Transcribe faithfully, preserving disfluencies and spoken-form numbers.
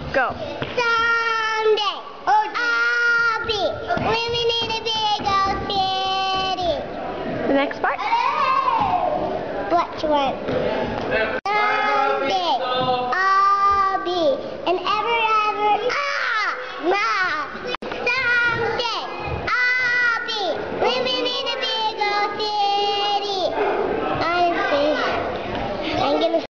Go. Someday, I'll be living in a big old city. The next part? What you want?